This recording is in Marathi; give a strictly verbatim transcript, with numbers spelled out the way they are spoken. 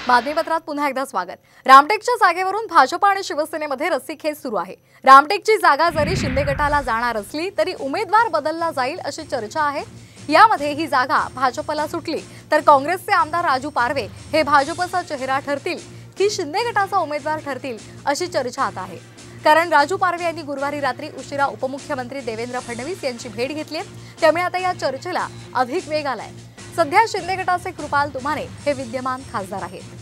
बातमीपत्रात पुन्हा एकदा स्वागत। रामटेकच्या जागेवरून भाजप आणि शिवसेनेमध्ये रस्सीखेच सुरू आहे। रामटेकची जागा जरी शिंदे गटाला जाणार असली तरी उमेदवार बदलला जाईल अशी चर्चा आहे। यामध्ये ही जागा भाजपला सुटली तर काँग्रेसचे आमदार राजू पारवे हे भाजपचा चेहरा ठरतील की शिंदे गटाचा उमेदवार ठरतील अशी चर्चा आता आहे। कारण राजू पारवे यांनी गुरुवारी रात्री उशिरा उपमुख्यमंत्री देवेंद्र फडणवीस यांची भेट घेतली, त्यामुळे आता या चर्चेला अधिक वेग आलाय। सध्या शिंदे गटाचे कृपाल तुमाने हे विद्यमान खासदार आहेत।